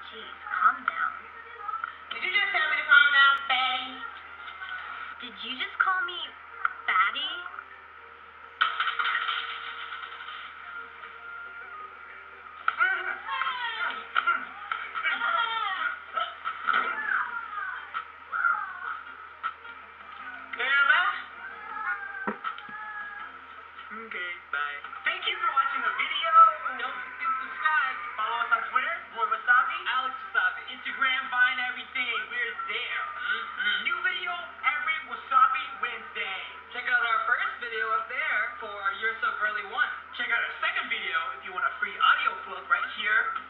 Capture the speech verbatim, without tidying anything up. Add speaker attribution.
Speaker 1: Jeez, calm down.
Speaker 2: Did you just tell me to calm down, fatty?
Speaker 1: Did you just call me fatty?
Speaker 2: Okay, bye. Thank you for watching the video. Don't forget to subscribe. Follow us on Twitter, Boy Wasabi, Alex Wasabi, Instagram, Vine, everything. We're there. Mm-hmm. New video every Wasabi Wednesday. Check out our first video up there for You're So Girly One. Check out our second video if you want a free audio book right here.